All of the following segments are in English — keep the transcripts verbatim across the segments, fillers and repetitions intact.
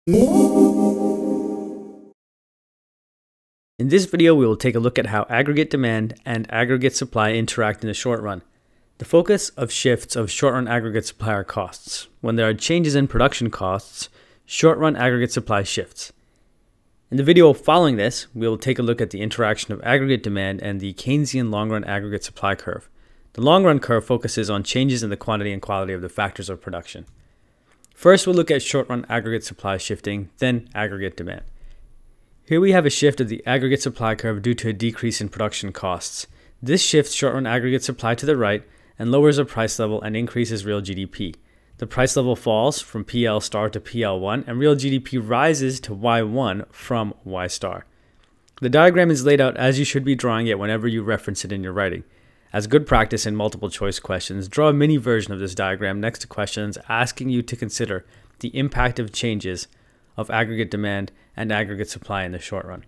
In this video, we will take a look at how aggregate demand and aggregate supply interact in the short run. The focus of shifts of short-run aggregate supply are costs. When there are changes in production costs, short-run aggregate supply shifts. In the video following this, we will take a look at the interaction of aggregate demand and the Keynesian long-run aggregate supply curve. The long-run curve focuses on changes in the quantity and quality of the factors of production. First, we'll look at short-run aggregate supply shifting, then aggregate demand. Here we have a shift of the aggregate supply curve due to a decrease in production costs. This shifts short-run aggregate supply to the right and lowers the price level and increases real G D P. The price level falls from P L star to P L one and real G D P rises to Y one from Y star. The diagram is laid out as you should be drawing it whenever you reference it in your writing. As good practice in multiple choice questions, draw a mini version of this diagram next to questions asking you to consider the impact of changes of aggregate demand and aggregate supply in the short run.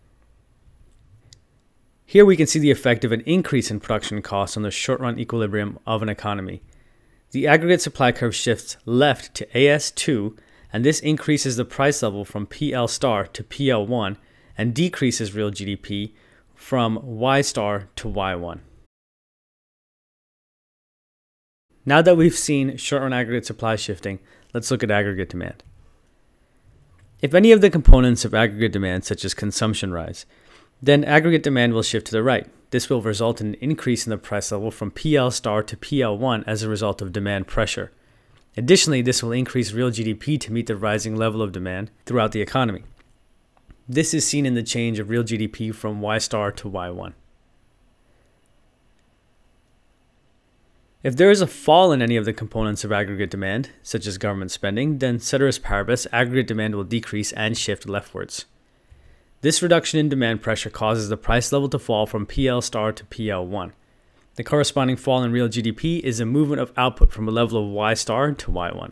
Here we can see the effect of an increase in production costs on the short-run equilibrium of an economy. The aggregate supply curve shifts left to A S two, and this increases the price level from P L star to P L one and decreases real G D P from Y star to Y one. Now that we've seen short-run aggregate supply shifting, let's look at aggregate demand. If any of the components of aggregate demand, such as consumption, rise, then aggregate demand will shift to the right. This will result in an increase in the price level from P L star to P L one as a result of demand pressure. Additionally, this will increase real G D P to meet the rising level of demand throughout the economy. This is seen in the change of real G D P from Y star to Y one. If there is a fall in any of the components of aggregate demand, such as government spending, then ceteris paribus, aggregate demand will decrease and shift leftwards. This reduction in demand pressure causes the price level to fall from P L star to P L one. The corresponding fall in real G D P is a movement of output from a level of Y star to Y one.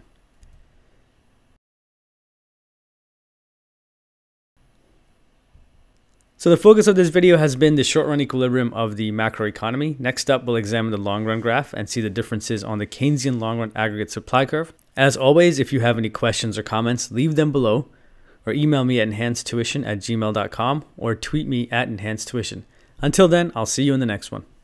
So the focus of this video has been the short-run equilibrium of the macroeconomy. Next up, we'll examine the long-run graph and see the differences on the Keynesian long-run aggregate supply curve. As always, if you have any questions or comments, leave them below, or email me at enhanced tuition at gmail dot com or tweet me at enhanced tuition. Until then, I'll see you in the next one.